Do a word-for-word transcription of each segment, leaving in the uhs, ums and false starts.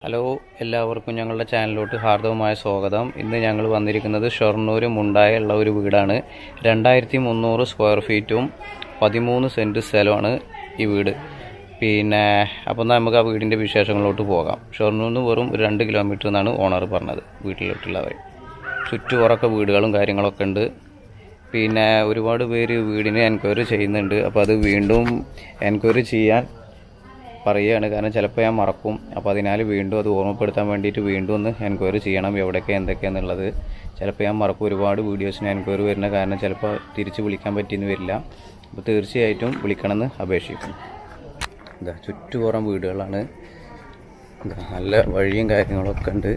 Hello, എല്ലാവർക്കും ഞങ്ങളുടെ ചാനലിലോട്ട് ഹാർദവമായ സ്വാഗതം. ഇന്ന് ഞങ്ങൾ വന്നിരിക്കുന്നത് ഷൊർണൂർ മുണ്ടായുള്ള ഒരു വീടാണ്. രണ്ടായിരത്തി മുന്നൂറ് സ്ക്വയർ ഫീറ്റും പതിമൂന്ന് സെൻറ്റ് സ്ഥലമാണ് ഈ വീട്. പിന്നെ അപ്പം നമുക്ക് ആ വീടിൻ്റെ വിശേഷങ്ങളിലോട്ട് പോകാം. ഷൊർണൂരിൽ നിന്ന് വെറും ഒരു രണ്ട് കിലോമീറ്റർ എന്നാണ് ഓണർ പറഞ്ഞത് വീട്ടിലോട്ടുള്ള വഴി. ചുറ്റുപുറക്കെ വീടുകളും കാര്യങ്ങളൊക്കെ ഉണ്ട്. പിന്നെ ഒരുപാട് പേര് വീടിന് എൻക്വയറി ചെയ്യുന്നുണ്ട്. അപ്പോൾ അത് വീണ്ടും എൻക്വയറി ചെയ്യാൻ പറയുകയാണ്. കാരണം ചിലപ്പോൾ ഞാൻ മറക്കും. അപ്പോൾ അതിനാൽ വീണ്ടും അത് ഓർമ്മപ്പെടുത്താൻ വേണ്ടിയിട്ട് വീണ്ടും ഒന്ന് എൻക്വയറി ചെയ്യണം, എവിടെയൊക്കെ എന്തൊക്കെയാണെന്നുള്ളത്. ചിലപ്പോൾ ഞാൻ മറക്കും. ഒരുപാട് വീഡിയോസിന് എൻക്വയറി വരുന്ന കാരണം ചിലപ്പോൾ തിരിച്ച് വിളിക്കാൻ പറ്റിയെന്ന് വരില്ല. അപ്പോൾ തീർച്ചയായിട്ടും വിളിക്കണമെന്ന് അപേക്ഷിക്കുന്നു. എന്താ ചുറ്റുപുറം വീടുകളാണ്. എന്താ നല്ല വഴിയും കാര്യങ്ങളൊക്കെ ഉണ്ട്.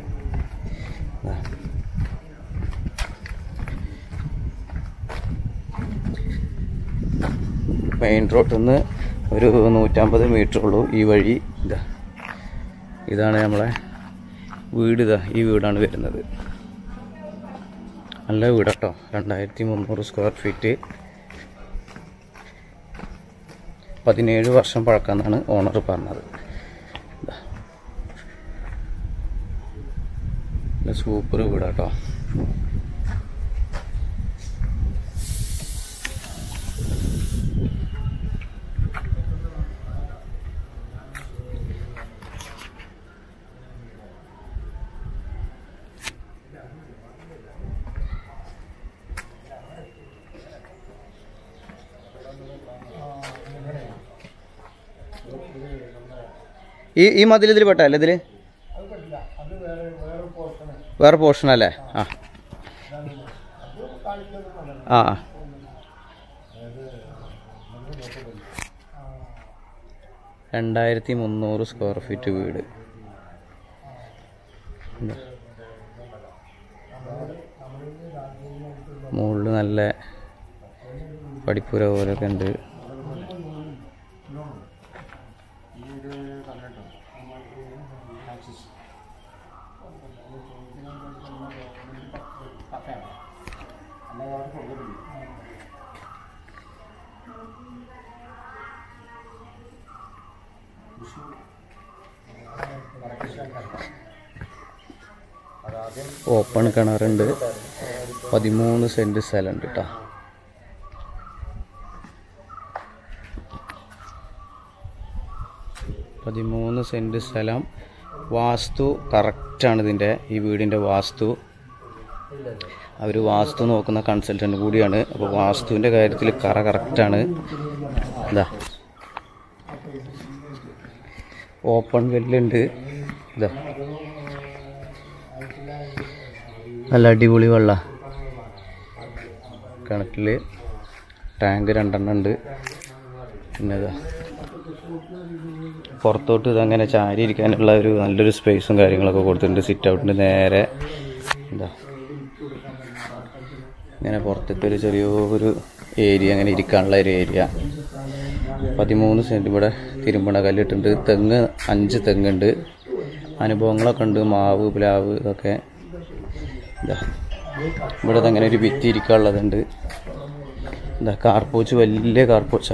മെയിൻ റോഡിൽ നിന്ന് ഒരു നൂറ്റമ്പത് മീറ്റർ ഉള്ളൂ ഈ വഴി. ഇതാ ഇതാണ് നമ്മളെ വീട്. ഇതാ ഈ വീടാണ് വരുന്നത്. നല്ല വീട് കേട്ടോ. രണ്ടായിരത്തി മുന്നൂറ് സ്ക്വയർ ഫീറ്റ്, പതിനേഴ് വർഷം പഴക്കമെന്നാണ് ഓണർ പറഞ്ഞത്. സൂപ്പർ വീടാട്ടോ. ഈ ഈ മതിൽ ഇതിൽ പെട്ടല്ലേ? ഇതിൽ വേറെ പോർഷൻ അല്ലേ? ആ ആ രണ്ടായിരത്തി മുന്നൂറ് സ്ക്വയർ ഫീറ്റ് വീട്. മുകളിൽ നല്ല പടിപ്പുര പോലൊക്കെ ഉണ്ട്. ഓപ്പൺ കിണറുണ്ട്. പതിമൂന്ന് സെൻറ്റ് സ്ഥലമുണ്ട് കേട്ടോ. പതിമൂന്ന് സെൻറ്റ് സ്ഥലം. വാസ്തു കറക്റ്റാണ് ഇതിൻ്റെ, ഈ വീടിൻ്റെ വാസ്തു. അവർ വാസ്തു നോക്കുന്ന കൺസൾട്ടൻ്റ് കൂടിയാണ്. അപ്പോൾ വാസ്തുവിൻ്റെ കാര്യത്തിൽ കറ കറക്റ്റാണ്. ഇതാ ഓപ്പൺ വെല്ലുണ്ട്. ഇതാ നല്ല അടിപൊളി വെള്ള. കിണറ്റിൽ ടാങ്ക് രണ്ടെണ്ണം ഉണ്ട്. പിന്നെ ഇതാ പുറത്തോട്ട് ഇതങ്ങനെ ചാരി ഇരിക്കാനുള്ള ഒരു നല്ലൊരു സ്പേസും കാര്യങ്ങളൊക്കെ കൊടുത്തിട്ടുണ്ട്. സിറ്റ് ഔട്ടിൻ്റെ നേരെ എന്താ ഇങ്ങനെ പുറത്തേക്ക് ഒരു ചെറിയൊരു ഏരിയ, അങ്ങനെ ഇരിക്കാനുള്ള ഒരു ഏരിയ. പതിമൂന്ന് സെൻറ്റ്. ഇവിടെ തിരുമ്പണ കല്ലിട്ടുണ്ട്. തെങ്ങ് അഞ്ച് തെങ്ങുണ്ട്. അനുഭവങ്ങളൊക്കെ ഉണ്ട്. മാവ്, പ്ലാവ് ഇതൊക്കെ. ഇതാ ഇവിടെ അങ്ങനെ ഒരു ഭിത്തി ഇരിക്കാനുള്ളതുണ്ട്. എന്താ കാർപോച്ച്, വലിയ കാർപോച്ചാ.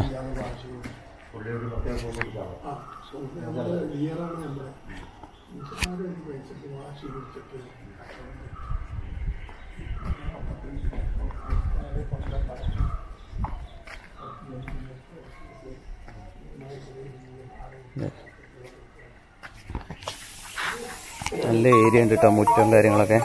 നല്ല ഏരിയ ഉണ്ട് കേട്ടോ, മുറ്റം കാര്യങ്ങളൊക്കെ.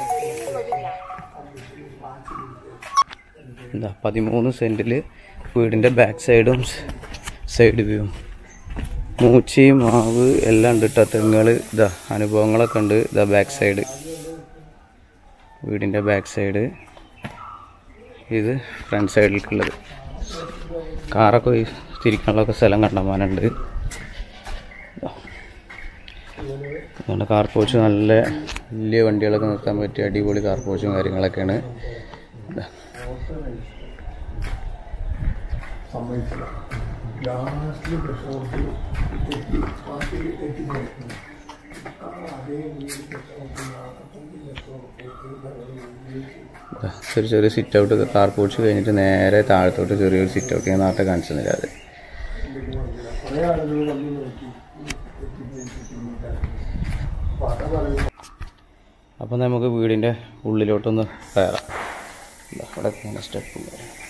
എന്താ പതിമൂന്ന് സെൻറ്റിൽ വീടിൻ്റെ ബാക്ക് സൈഡും സൈഡ് വ്യൂവും. മൂച്ചയും മാവ് എല്ലാം ഉണ്ട് കേട്ടോ. തെങ്ങുകൾ ഇതാ അനുഭവങ്ങളൊക്കെ ഉണ്ട്. ഇതാ ബാക്ക് സൈഡ്, വീടിൻ്റെ ബാക്ക് സൈഡ്. ഇത് ഫ്രണ്ട് സൈഡിലേക്കുള്ളത്. കാറൊക്കെ തിരിക്കാനുള്ളൊക്കെ സ്ഥലം കണ്ടമാനുണ്ട്. അതുകൊണ്ട് കാർ പോർച്ച്, നല്ല വലിയ വണ്ടികളൊക്കെ നിർത്താൻ പറ്റിയ അടിപൊളി കാർ പോർച്ചും കാര്യങ്ങളൊക്കെയാണ്. ചെറിയ ചെറിയ സിറ്റ് ഔട്ട്, കാർ പോർച്ച് കഴിഞ്ഞിട്ട് നേരെ താഴത്തോട്ട് ചെറിയൊരു സിറ്റ് ഔട്ട് ഞാൻ നാട്ടെ കാണിച്ചു തന്നില്ല. അത് അപ്പോൾ നമുക്ക് വീടിൻ്റെ ഉള്ളിലോട്ടൊന്ന് കയറാം. അവിടെ സ്റ്റെപ്പ്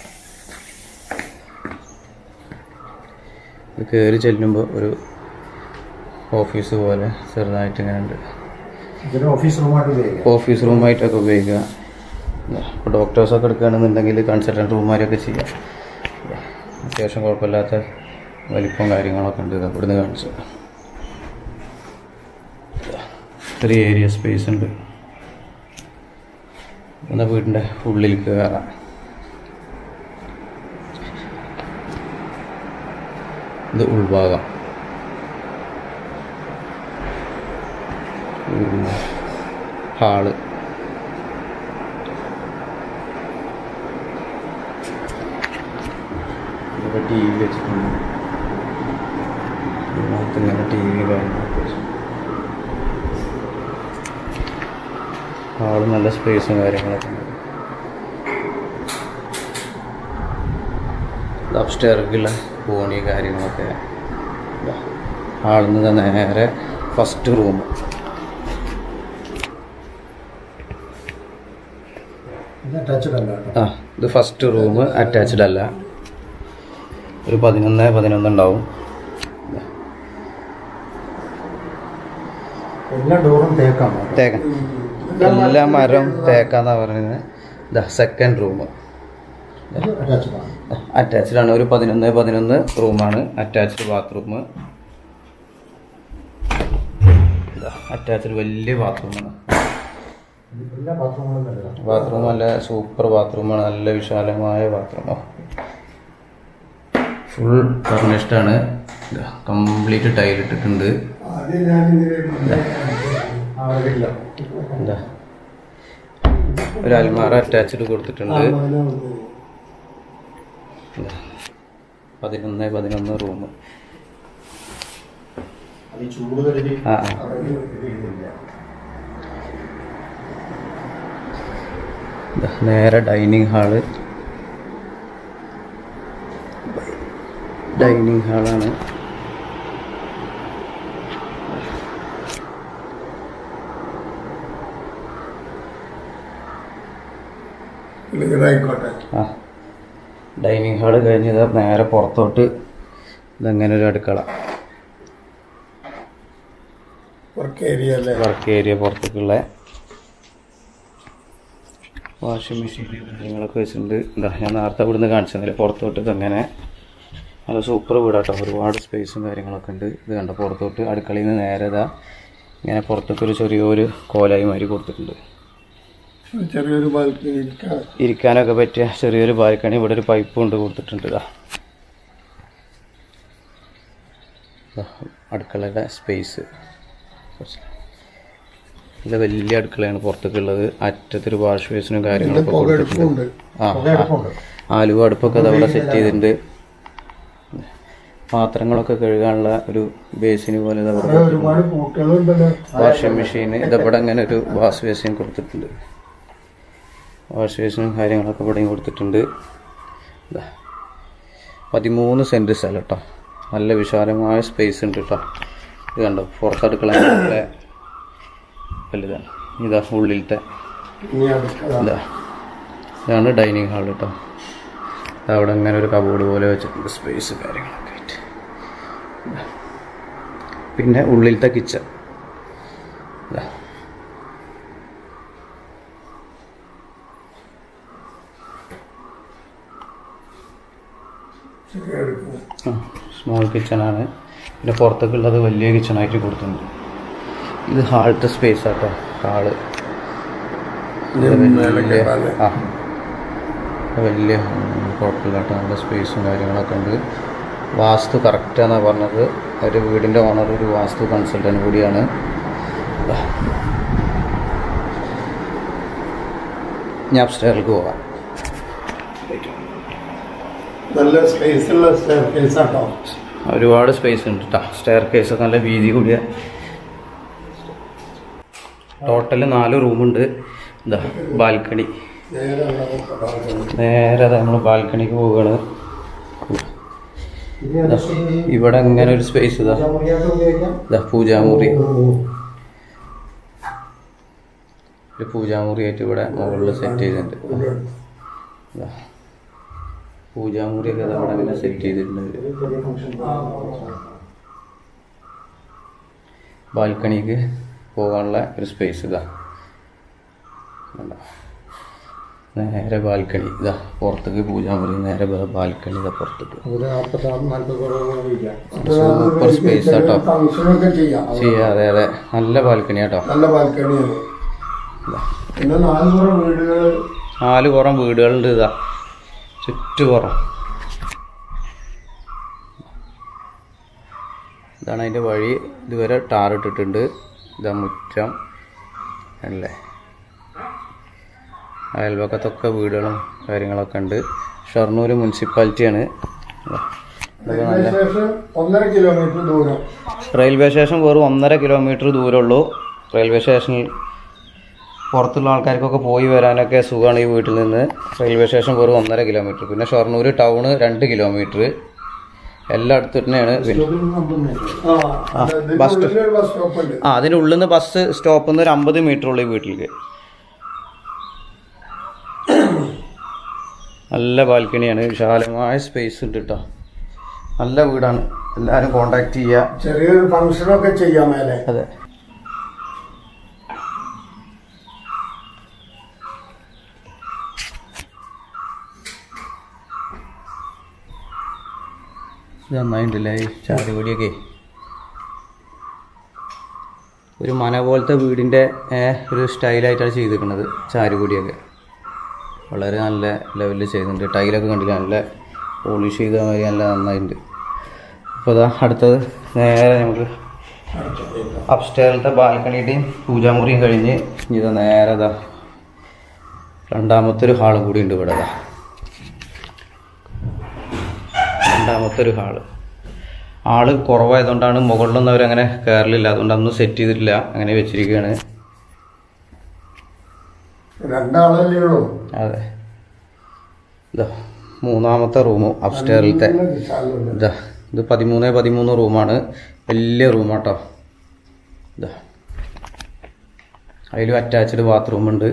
ഇത് കയറി ചെല്ലുമ്പോൾ ഒരു ഓഫീസ് പോലെ ചെറുതായിട്ട് ഇങ്ങനെ ഉണ്ട്. ഓഫീസ് റൂമായിട്ട് ഓഫീസ് റൂമായിട്ടൊക്കെ ഉപയോഗിക്കുക. ഇപ്പോൾ ഡോക്ടേഴ്സൊക്കെ എടുക്കുകയാണെന്നുണ്ടെങ്കിൽ കൺസൾട്ടൻറ്റ് റൂമാരൊക്കെ ചെയ്യാം. അത്യാവശ്യം കുഴപ്പമില്ലാത്ത വലിപ്പം കാര്യങ്ങളൊക്കെ ഉണ്ട്. ഇവിടുന്ന് കാണിച്ചു ചെറിയ ഏരിയ സ്പേസ് ഉണ്ട്. എന്നാൽ വീടിൻ്റെ ഉള്ളിലേക്ക് കയറാം. ഇത് ഉൾഭാഗം. ഹാള്. ഇവിടെ ടി വി വെച്ചിട്ടുണ്ട്. ഇങ്ങനെ ടി വി കാര്യങ്ങളൊക്കെ വെച്ചു. ഹാള് നല്ല സ്പേസും കാര്യങ്ങളൊക്കെ ഉണ്ട്. അപ്സ്റ്റെയർക്കുള്ള കോണി കാര്യങ്ങളൊക്കെ. ഹാളിൽ നിന്ന് നേരെ ഫസ്റ്റ് റൂം. ആ ഇത് ഫസ്റ്റ് റൂം അറ്റാച്ച്ഡ് അല്ല. ഒരു പതിനൊന്ന് പതിനൊന്ന് ഉണ്ടാവും. എല്ലാ ഡോറും തേക്കാണ് തേക്കാൻ എല്ലാ മരം തേക്കാന്നാ പറയുന്നത്. ഇതാ സെക്കൻഡ് റൂം അറ്റാച്ച്ഡ് ആണ്. ഒരു പതിനൊന്ന് പതിനൊന്ന് റൂമാണ്. Attached bathroom. അറ്റാച്ച്ഡ് വലിയ ബാത്റൂമാണ്. ബാത്റൂം നല്ല സൂപ്പർ ബാത്റൂമാണ്. നല്ല വിശാലമായ ബാത്റൂമോ. ഫുൾ ഫർണിഷ്ഡ് ആണ്. കംപ്ലീറ്റ് ടൈൽ ഇട്ടിട്ടുണ്ട്. എന്താ ഒരു അൽമാറ അറ്റാച്ച്ഡ് കൊടുത്തിട്ടുണ്ട്. പതിനൊന്ന് പതിനൊന്ന് റൂം. ആ നേരെ ഡൈനിങ് ഹാള്. ഡൈനിങ് ഹാളാണ്. ആ ഡൈനിങ് ഹാള് കഴിഞ്ഞത് നേരെ പുറത്തോട്ട് ഇതങ്ങനെ ഒരു അടുക്കള. വർക്ക് ഏരിയ വർക്ക് ഏരിയ പുറത്തേക്കുള്ള വാഷിംഗ് മെഷീൻ കാര്യങ്ങളൊക്കെ വെച്ചിട്ടുണ്ട്. എന്താ ഞാൻ നേരത്തെ ഇവിടുന്ന് കാണിച്ചതില്ല. പുറത്തോട്ട് ഇതങ്ങനെ നല്ല സൂപ്പർ വീടാട്ടോ. ഒരുപാട് സ്പേസും കാര്യങ്ങളൊക്കെ ഉണ്ട്. ഇത് കണ്ട പുറത്തോട്ട് അടുക്കളയിൽ നിന്ന് നേരെ ഇതാ ഇങ്ങനെ പുറത്തേക്കൊരു ചെറിയൊരു കോലായി മാതിരി കൊടുത്തിട്ടുണ്ട്. ചെറിയൊരു ബാൽക്കണി ഇരിക്കാനൊക്കെ പറ്റിയ ചെറിയൊരു ബാൽക്കണി. ഇവിടെ ഒരു പൈപ്പ് കൊണ്ട് കൊടുത്തിട്ടുണ്ട്. ഇതാ അടുക്കളയുടെ സ്പേസ്. ഇത് വലിയ അടുക്കളയാണ് പുറത്തേക്കുള്ളത്. അറ്റത്തൊരു വാഷ് ബേസിനും കാര്യങ്ങളൊക്കെ കൊടുത്തിട്ടുണ്ട്. ആ ആലുവ അടുപ്പൊക്കെ അതവിടെ സെറ്റ് ചെയ്തിട്ടുണ്ട്. പാത്രങ്ങളൊക്കെ കഴുകാനുള്ള ഒരു ബേസിന് പോലെ വാഷിംഗ് മെഷീൻ. ഇതവിടെ അങ്ങനെ ഒരു വാഷ് ബേസിൻ കൊടുത്തിട്ടുണ്ട്. വാഷ് ബേസിനും കാര്യങ്ങളൊക്കെ ഇവിടെയും കൊടുത്തിട്ടുണ്ട്. പതിമൂന്ന് സെൻറ്റ് സ്ഥലം കേട്ടോ. നല്ല വിശാലമായ സ്പേസ് ഉണ്ട് കേട്ടോ. ഇത് കണ്ടോ പുറത്തടുക്കള വലുതാണ്. ഇതാ ഉള്ളിലത്തെ ഇതാ ഇതാണ് ഡൈനിങ് ഹാൾ കേട്ടോ. അവിടെ അങ്ങനെ ഒരു കബോർഡ് പോലെ വെച്ചിട്ടുണ്ട്. സ്പേസ് കാര്യങ്ങളൊക്കെ ആയിട്ട്. പിന്നെ ഉള്ളിലത്തെ കിച്ചൺ. ഇതാ സ്മോൾ കിച്ചണാണ്. പിന്നെ പുറത്തേക്കുള്ളത് വലിയ കിച്ചണായിട്ട് കൊടുത്തിട്ടുണ്ട്. ഇത് ഹാളത്തെ സ്പേസ് ആട്ടോ. ഹാള് ആ വലിയ കുഴപ്പമില്ല കേട്ടോ. നല്ല സ്പേസും കാര്യങ്ങളൊക്കെ ഉണ്ട്. വാസ്തു കറക്റ്റാണെന്നാണ് പറഞ്ഞത്. ഒരു വീടിൻ്റെ ഓണർ ഒരു വാസ്തു കൺസൾട്ടൻറ്റ് കൂടിയാണ്. ഞാൻ അപ്സ്റ്റെയറിലേക്ക് പോകാം. നല്ല സ്പേസുള്ള സ്റ്റെയർ കേസ് ആട്ടോ. ഒരുപാട് സ്പേസ് ഉണ്ട് കേട്ടോ. സ്റ്റെയർ കേസ് നല്ല വീതി കൂടിയ. ടോട്ടല് നാല് റൂമുണ്ട്. ഇതാ ബാൽക്കണി. നേരെ നമ്മൾ ബാൽക്കണിക്ക് പോവുകയാണ്. ഇവിടെ അങ്ങനെ ഒരു സ്പേസ്. ഇതാ ഇതാ പൂജാമുറി. ഒരു പൂജാമുറിയായിട്ട് ഇവിടെ മുകളിൽ സെറ്റ് ചെയ്തിട്ടുണ്ട്. പൂജാമുറിയൊക്കെ അവിടെ ഇങ്ങനെ സെറ്റ് ചെയ്തിട്ടുണ്ട്. ബാൽക്കണിക്ക് പോകാനുള്ള ഒരു സ്പേസ് ഇതാ, നേരെ ബാൽക്കണി ഇതാ പുറത്തേക്ക് പൂജാമുറി, നേരെ ബാൽക്കണി ഇതാ പുറത്തേക്ക്. സൂപ്പർ സ്പേസ് ആട്ടോ, ചെയ്യാം. അതെ അതെ, നല്ല ബാൽക്കണി ആട്ടോ, നല്ല ബാൽക്കണിയാണ്. നാല് പുറം വീടുകളുണ്ട്. ഇതാ ചുറ്റുപുറം. ഇതാണ് അതിൻ്റെ വഴി. ഇതുവരെ ടാർ ഇട്ടിട്ടുണ്ട്. ഇതാ മുറ്റം അല്ലേ. അയൽവക്കത്തൊക്കെ വീടുകളും കാര്യങ്ങളൊക്കെ ഉണ്ട്. ഷൊർണൂർ മുനിസിപ്പാലിറ്റിയാണ്. ഒന്നര കിലോമീറ്റർ ദൂരം. റെയിൽവേ സ്റ്റേഷൻ വെറും ഒന്നര കിലോമീറ്റർ ദൂരമുള്ളൂ. റെയിൽവേ സ്റ്റേഷനിൽ പുറത്തുള്ള ആൾക്കാർക്കൊക്കെ പോയി വരാനൊക്കെ സുഖമാണ് ഈ വീട്ടിൽ നിന്ന്. റെയിൽവേ സ്റ്റേഷൻ വെറും ഒന്നര കിലോമീറ്റർ. പിന്നെ ഷൊർണൂർ ടൗണ് രണ്ട് കിലോമീറ്റർ. എല്ലാം അടുത്ത് തന്നെയാണ്. പിന്നെ ബസ് ആ അതിൻ്റെ ഉള്ളിൽ നിന്ന് ബസ് സ്റ്റോപ്പിൽ നിന്ന് ഒരു അമ്പത് മീറ്റർ ഉള്ളൂ ഈ വീട്ടിലേക്ക്. നല്ല ബാൽക്കണിയാണ്, വിശാലമായ സ്പേസ് ഉണ്ട് കേട്ടോ. നല്ല വീടാണ്. എല്ലാവരും കോണ്ടാക്ട് ചെയ്യുക. ചെറിയൊരു ഫംഗ്ഷനൊക്കെ ചെയ്യാം മേലെ. അതെ. നന്നായിട്ടില്ലേ ഈ ചാരുപടിയൊക്കെ. ഒരു മന പോലത്തെ വീടിൻ്റെ ഒരു സ്റ്റൈലായിട്ടാണ് ചെയ്തിരിക്കുന്നത്. ചാരുപടിയൊക്കെ വളരെ നല്ല ലെവലിൽ ചെയ്തിട്ടുണ്ട്. ടൈലൊക്കെ കണ്ടില്ല, നല്ല പോളിഷ് ചെയ്ത മാതിരി നല്ല നന്നായിട്ടുണ്ട്. അപ്പോൾ അതാ അടുത്തത് നേരെ നമുക്ക് അപ്സ്റ്റേറിലത്തെ ബാൽക്കണിയുടെയും പൂജാമുറിയും കഴിഞ്ഞ് ഇതാ നേരെ ഇതാ രണ്ടാമത്തെ ഒരു ഹാളും കൂടി ഉണ്ട് ഇവിടെ. രണ്ടാമത്തെ ഒരു ഹാള്. ആള് കുറവായതുകൊണ്ടാണ് മുകളിലൊന്നും അവരങ്ങനെ കയറലില്ല. അതുകൊണ്ട് അതൊന്നും സെറ്റ് ചെയ്തിട്ടില്ല, അങ്ങനെ വെച്ചിരിക്കുകയാണ്. രണ്ടാളല്ലേ ഉള്ളൂ. അതെ. ഇതാ മൂന്നാമത്തെ റൂമും അപ്സ്റ്റേറിലത്തെ. ഇതാ ഇത് പതിമൂന്ന് പതിമൂന്ന് റൂമാണ്. വലിയ റൂമാട്ടോ. ഇതാ അതിലും അറ്റാച്ച്ഡ് ബാത്റൂമുണ്ട്.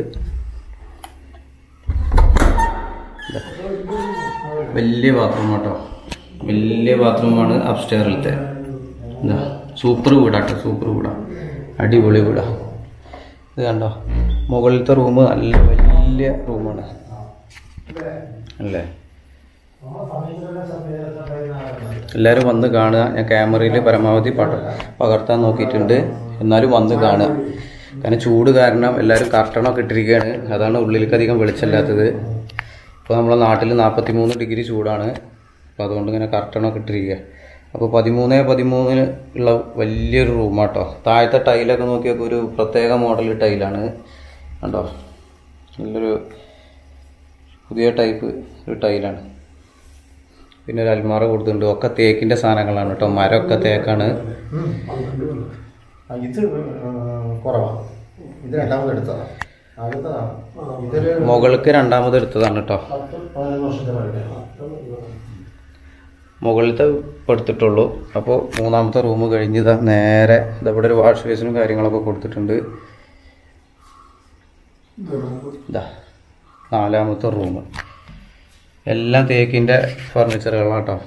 വലിയ ബാത്റൂമാട്ടോ, വലിയ ബാത്റൂമാണ് അപ്സ്റ്റേറിലത്തെ. എന്താ സൂപ്പർ വീടാട്ടോ, സൂപ്പർ വീടാ, അടിപൊളി വീടാ. ഇത് കണ്ടോ, മുകളിലത്തെ റൂം നല്ല വലിയ റൂമാണ് അല്ലേ. എല്ലാവരും വന്ന് കാണുക. ഞാൻ ക്യാമറയിൽ പരമാവധി പട പകർത്താൻ നോക്കിയിട്ടുണ്ട്, എന്നാലും വന്ന് കാണുക. കാരണം ചൂട് കാരണം എല്ലാവരും കർട്ടണൊക്കെ ഇട്ടിരിക്കുകയാണ്. അതാണ് ഉള്ളിലേക്ക് അധികം വെളിച്ചമില്ലാത്തത്. ഇപ്പോൾ നമ്മളെ നാട്ടിൽ നാൽപ്പത്തി മൂന്ന് ഡിഗ്രി ചൂടാണ്. അപ്പോൾ അതുകൊണ്ട് ഇങ്ങനെ കർട്ടണൊക്കെ ഇട്ടിരിക്കുക. അപ്പോൾ പതിമൂന്ന് പതിമൂന്നിന് ഉള്ള വലിയൊരു റൂമാട്ടോ. താഴത്തെ ടൈലൊക്കെ നോക്കിയൊക്കെ ഒരു പ്രത്യേക മോഡൽ ടൈലാണ് കണ്ടോ. നല്ലൊരു പുതിയ ടൈപ്പ് ഒരു ടൈലാണ്. പിന്നെ ഒരു അൽമാറ കൊടുത്തിട്ടുണ്ട്. ഒക്കെ തേക്കിൻ്റെ സാധനങ്ങളാണ് കേട്ടോ. മരമൊക്കെ തേക്കാണ്. ഇത് കുറവാണ്. ഇത് രണ്ടാമത് എടുത്തതാണ്. മുകൾക്ക് രണ്ടാമത് എടുത്തതാണ് കേട്ടോ. മുകളിലത്തെ എടുത്തിട്ടുള്ളൂ. അപ്പോൾ മൂന്നാമത്തെ റൂം കഴിഞ്ഞ് ഇതാ നേരെ ഇതവിടെ ഒരു വാഷ് ബേസിനും കാര്യങ്ങളൊക്കെ കൊടുത്തിട്ടുണ്ട്. ഇതാ നാലാമത്തെ റൂം. എല്ലാം തേക്കിൻ്റെ ഫർണിച്ചറുകളാണ് കേട്ടോ.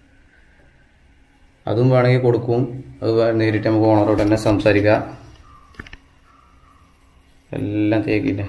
അതും വേണമെങ്കിൽ കൊടുക്കും. അത് നേരിട്ട് നമുക്ക് ഓണറോട് തന്നെ സംസാരിക്കാം. എല്ലാം തേക്കിൻ്റെ.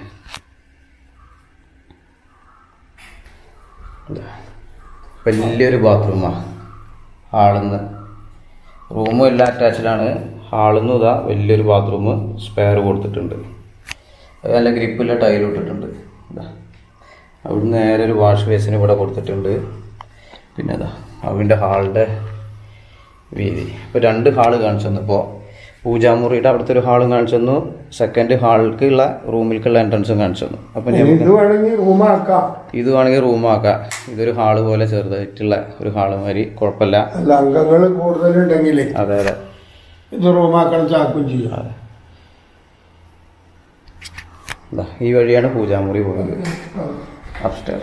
വലിയൊരു ബാത്റൂമാണ്. ഹാളിന്ന് റൂമും എല്ലാം അറ്റാച്ച്ഡാണ്. ഹാളിന്ന് ഇതാ വലിയൊരു ബാത്റൂം സ്പെയർ കൊടുത്തിട്ടുണ്ട്. അത് നല്ല ഗ്രിപ്പില്ല ടൈൽ ഇട്ടിട്ടുണ്ട്. ഇതാ അവിടുന്ന് നേരെ ഒരു വാഷ് ബേസിന് ഇവിടെ കൊടുത്തിട്ടുണ്ട്. പിന്നെ അതാ അവൻ്റെ ഹാളിൻ്റെ വീതി. ഇപ്പോൾ രണ്ട് ഹാള് കാണിച്ചു തന്നു. ഇപ്പോൾ പൂജാമുറിയുടെ അവിടുത്തെ ഒരു ഹാളും കാണിച്ചു തന്നു. സെക്കൻഡ് ഹാളിലേക്കുള്ള റൂമിലേക്കുള്ള എൻട്രൻസും കാണിച്ചു തന്നു. അപ്പം ഇത് വേണമെങ്കിൽ റൂമാക്കാം. ഇത് വേണമെങ്കിൽ റൂമാക്കാം. ഇതൊരു ഹാള് പോലെ ചെറുതായിട്ടുള്ള ഒരു ഹാള് മാതിരി, കുഴപ്പമില്ല. അംഗങ്ങൾ കൂടുതലുണ്ടെങ്കിൽ അതെ അതെ ഇത് റൂമാക്കണം, ചാക്കും ചെയ്യും. അതെ. ഈ വഴിയാണ് പൂജാമുറി പോയത്. അപ്സ്റ്റെയർ.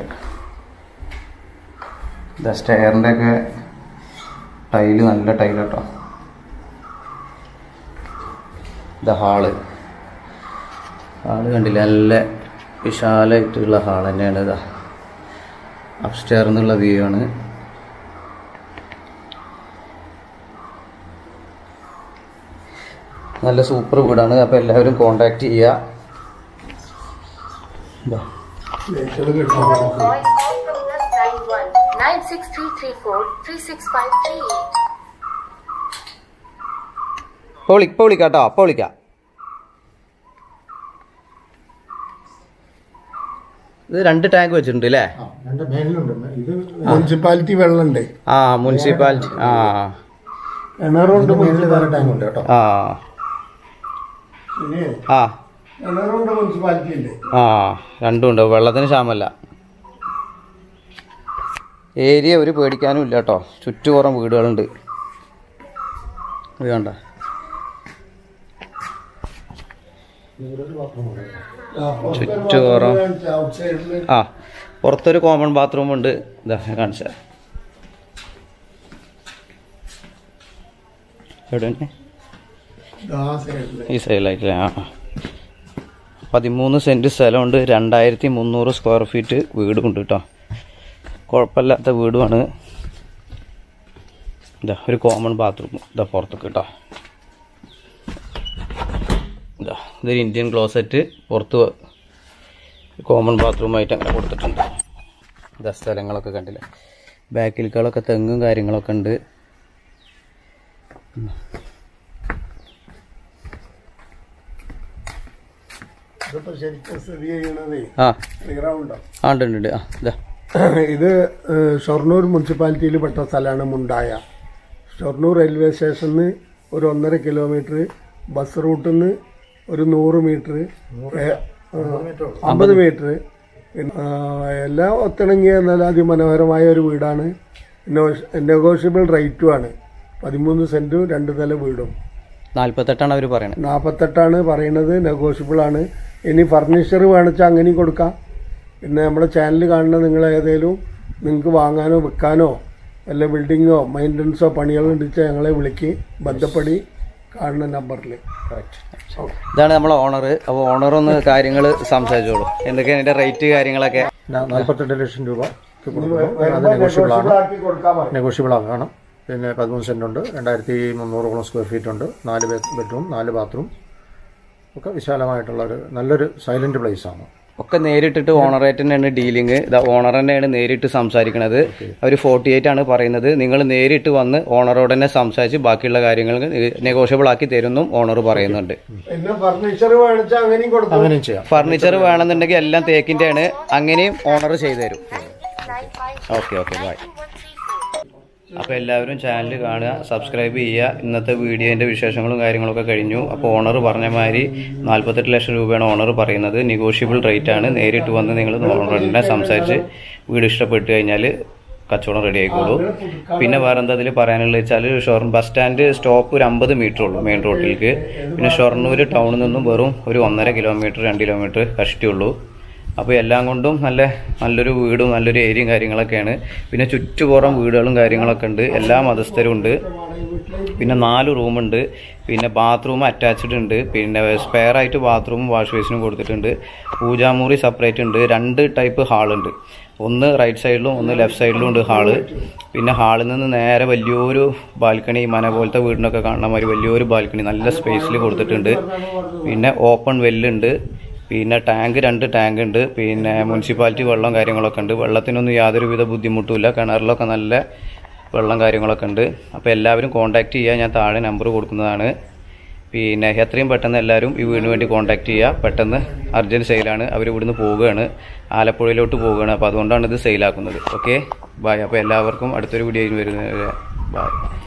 ഇതാ സ്റ്റെയറിൻ്റെ ഒക്കെ ടൈല് നല്ല ടൈൽ കേട്ടോ. ഇതാ ഹാള്. ഹാള് കണ്ടില്ല, നല്ല വിശാലമായിട്ടുള്ള ഹാൾ തന്നെയാണ്. ഇതാ അപ്സ്റ്റെയർ എന്നുള്ള വ്യൂ ആണ്. നല്ല സൂപ്പർ വീടാണ്. അപ്പോൾ എല്ലാവരും കോണ്ടാക്ട് ചെയ്യുക. ഇപ്പോൾ ഇപ്പോൾ വിളിക്കാം കേട്ടോ, അപ്പോൾ വിളിക്കാം. ഇത് രണ്ട് ടാങ്ക് വെച്ചിട്ടുണ്ട് അല്ലേ? മുനിസിപ്പാലിറ്റി വെള്ളമുണ്ട്. ആ മുനിസിപ്പാലിറ്റി. ആ കിണറുണ്ട്, വേറെ ടാങ്ക് ഉണ്ട് കേട്ടോ. ആ ആ കിണറുണ്ട്, മുനിസിപ്പാലിറ്റി ഉണ്ട്. ആ രണ്ടും ഉണ്ട്. വെള്ളത്തിന് ക്ഷാമല്ല. ഏരിയ ഒരു പേടിക്കാനും ഇല്ല കേട്ടോ. ചുറ്റുപുറം വീടുകളുണ്ട്. ഇത് കണ്ട, ചുറ്റുപുറം. ആ പുറത്തൊരു കോമൺ ബാത്റൂം ഉണ്ട്. ഇതാ കാണിച്ച എവിടെ ഈ സൈഡിലായിട്ടില്ലേ? ആ പതിമൂന്ന് സെൻറ്റ് സ്ഥലമുണ്ട്. രണ്ടായിരത്തി മുന്നൂറ് സ്ക്വയർ ഫീറ്റ് വീടുമുണ്ട് കേട്ടോ. കുഴപ്പമില്ലാത്ത വീടുമാണ്. ഇതാ ഒരു കോമൺ ബാത്റൂം ഇതാ പുറത്തൊക്കെ കേട്ടോ. ഇതാ ഇതൊരു ഇന്ത്യൻ ക്ലോസറ്റ് പുറത്ത് കോമൺ ബാത്റൂമായിട്ട് അങ്ങനെ കൊടുത്തിട്ടുണ്ട്. ഇതാ സ്ഥലങ്ങളൊക്കെ കണ്ടില്ല. ബാക്കിൽക്കളൊക്കെ തെങ്ങും കാര്യങ്ങളൊക്കെ ഉണ്ട്. ആ ആ ഉണ്ട് ഉണ്ട്. ആ ഇതാ ഇത് ഷൊർണൂർ മുനിസിപ്പാലിറ്റിയിൽ പെട്ട സ്ഥലമാണ് മുണ്ടായ. ഷൊർണൂർ റെയിൽവേ സ്റ്റേഷനിൽ ഒരു ഒന്നര കിലോമീറ്റർ, ബസ് റൂട്ടിൽ നിന്ന് ഒരു നൂറ് മീറ്റർ, അമ്പത് മീറ്റർ, എല്ലാം ഒത്തിണങ്ങിയ നല്ല അതിമനോഹരമായ ഒരു വീടാണ്. നെഗോഷ്യബിൾ റേറ്റുമാണ്. പതിമൂന്ന് സെന്റും രണ്ട് നില വീടും. നാൽപ്പത്തെട്ടാണ് അവർ പറയുന്നത്. നാൽപ്പത്തെട്ടാണ് പറയുന്നത്. നെഗോഷ്യബിൾ ആണ്. ഇനി ഫർണിച്ചർ വേണിച്ചാൽ അങ്ങനെയും കൊടുക്കാം. പിന്നെ നമ്മുടെ ചാനൽ കാണുന്ന നിങ്ങൾ ഏതെങ്കിലും നിങ്ങൾക്ക് വാങ്ങാനോ വിൽക്കാനോ വല്ല ബിൽഡിങ്ങോ മെയിൻ്റനൻസോ പണികളോ ഉണ്ടിച്ചാൽ ഞങ്ങളെ വിളിക്ക്, ബന്ധപ്പെടി കാണുന്ന നമ്പറിൽ. ഇതാണ് നമ്മളെ ഓണർ. അപ്പോൾ ഓണർ ഒന്ന് കാര്യങ്ങൾ സംസാരിച്ചോളൂ. എന്തൊക്കെയാണ് ഇതിൻ്റെ റേറ്റ് കാര്യങ്ങളൊക്കെ? നാൽപ്പത്തെട്ട് ലക്ഷം രൂപ അത് നെഗോഷ്യബിളാണ്. നെഗോഷ്യബിളാണ്. പിന്നെ പതിമൂന്ന് സെൻറ്റ് ഉണ്ട്. രണ്ടായിരത്തി മുന്നൂറോളം സ്ക്വയർ ഫീറ്റ് ഉണ്ട്. നാല് ബെഡ്റൂം, നാല് ബാത്റൂം ഒക്കെ വിശാലമായിട്ടുള്ള ഒരു നല്ലൊരു സൈലന്റ് പ്ലേസ് ആണ്. ഒക്കെ നേരിട്ടിട്ട് ഓണറേറ്റ് തന്നെയാണ് ഡീലിങ്. ഇതാ ഓണർ തന്നെയാണ് നേരിട്ട് സംസാരിക്കുന്നത്. അവർ ഫോർട്ടി എയ്റ്റ് ആണ് പറയുന്നത്. നിങ്ങൾ നേരിട്ട് വന്ന് ഓണറോട് തന്നെ സംസാരിച്ച് ബാക്കിയുള്ള കാര്യങ്ങൾ നെഗോഷ്യബിൾ ആക്കി തരുന്നും ഓണർ പറയുന്നുണ്ട്. ഫർണിച്ചർ വേണമെന്നുണ്ടെങ്കിൽ എല്ലാം തേക്കിന്റെ ആണ്, അങ്ങനെയും ഓണർ ചെയ്തു തരും. Okay okay bye. അപ്പോൾ എല്ലാവരും ചാനൽ കാണുക, സബ്സ്ക്രൈബ് ചെയ്യുക. ഇന്നത്തെ വീഡിയോൻ്റെ വിശേഷങ്ങളും കാര്യങ്ങളൊക്കെ കഴിഞ്ഞു. അപ്പോൾ ഓണർ പറഞ്ഞ മാതിരി നാൽപ്പത്തെട്ട് ലക്ഷം രൂപയാണ് ഓണർ പറയുന്നത്. നെഗോഷ്യബിൾ റേറ്റ് ആണ്. നേരിട്ട് വന്ന് നിങ്ങൾ ഓണറിനെ സംസാരിച്ച് വീട് ഇഷ്ടപ്പെട്ട് കഴിഞ്ഞാൽ കച്ചവടം റെഡി ആയിക്കോളൂ. പിന്നെ വേറെ എന്താ അതിൽ പറയാനുള്ളത് വെച്ചാൽ ഷൊർണൂർ ബസ് സ്റ്റാൻഡ് സ്റ്റോപ്പ് ഒരു അമ്പത് മീറ്റർ ഉള്ളൂ മെയിൻ റോഡിലേക്ക്. പിന്നെ ഷൊർണൂർ ടൗണിൽ നിന്നും വെറും ഒരു ഒന്നര കിലോമീറ്റർ രണ്ട് കിലോമീറ്റർ കഷ്ടിയുള്ളൂ. അപ്പോൾ എല്ലാം കൊണ്ടും നല്ല നല്ലൊരു വീടും നല്ലൊരു ഏരിയയും കാര്യങ്ങളൊക്കെയാണ്. പിന്നെ ചുറ്റുപുറം വീടുകളും കാര്യങ്ങളൊക്കെ ഉണ്ട്. എല്ലാ മതസ്ഥരും ഉണ്ട്. പിന്നെ നാല് റൂമുണ്ട്. പിന്നെ ബാത്റൂം അറ്റാച്ച്ഡ് ഉണ്ട്. പിന്നെ സ്പെയർ ആയിട്ട് ബാത്റൂമും വാഷ് ബേസിനും കൊടുത്തിട്ടുണ്ട്. പൂജാമുറി സെപ്പറേറ്റ് ഉണ്ട്. രണ്ട് ടൈപ്പ് ഹാളുണ്ട്. ഒന്ന് റൈറ്റ് സൈഡിലും ഒന്ന് ലെഫ്റ്റ് സൈഡിലും ഉണ്ട് ഹാള്. പിന്നെ ഹാളിൽ നിന്ന് നേരെ വലിയൊരു ബാൽക്കണി, മന പോലത്തെ വീടിനൊക്കെ കാണുന്ന മാതിരി വലിയൊരു ബാൽക്കണി നല്ല സ്പേസിൽ കൊടുത്തിട്ടുണ്ട്. പിന്നെ ഓപ്പൺ വെല്ലുണ്ട്. പിന്നെ ടാങ്ക് രണ്ട് ടാങ്ക് ഉണ്ട്. പിന്നെ മുനിസിപ്പാലിറ്റി വെള്ളം കാര്യങ്ങളൊക്കെ ഉണ്ട്. വെള്ളത്തിനൊന്നും യാതൊരുവിധ ബുദ്ധിമുട്ടുമില്ല. കിണറിലൊക്കെ നല്ല വെള്ളം കാര്യങ്ങളൊക്കെ ഉണ്ട്. അപ്പോൾ എല്ലാവരും കോൺടാക്റ്റ് ചെയ്യുക. ഞാൻ താഴെ നമ്പർ കൊടുക്കുന്നതാണ്. പിന്നെ എത്രയും പെട്ടെന്ന് എല്ലാവരും ഈ വീടിന് വേണ്ടി കോൺടാക്റ്റ് ചെയ്യുക. പെട്ടെന്ന് അർജൻറ്റ് സെയിലാണ്. അവർ ഇവിടുന്ന് പോവുകയാണ്, ആലപ്പുഴയിലോട്ട് പോവുകയാണ്. അപ്പോൾ അതുകൊണ്ടാണ് ഇത് സെയിലാക്കുന്നത്. Okay bye. അപ്പോൾ എല്ലാവർക്കും അടുത്തൊരു വീഡിയോയിൽ വരുന്നത് ബൈ.